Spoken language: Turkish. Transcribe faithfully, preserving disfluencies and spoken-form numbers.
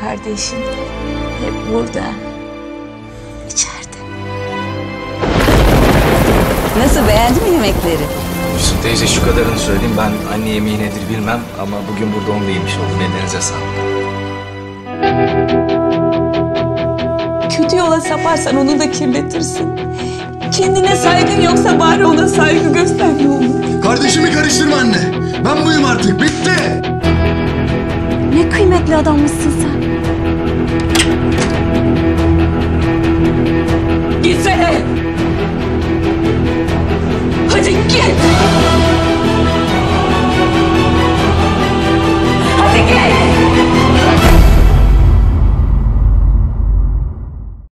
kardeşin hep burada. İçeride. Nasıl, beğendin mi yemekleri? Füsun teyze şu kadarını söyleyeyim. Ben anne yemeği nedir bilmem ama bugün burada onu da yemiş oldum. Ellerinize sağlık. Kötü yola saparsan onu da kirletirsin. Kendine saygın yoksa bari ona saygı göster ne olur. Kardeşimi karıştırma anne. Ben buyum artık. Bitti. Ne kıymetli adammışsın sen. Gitsene! Hadi git!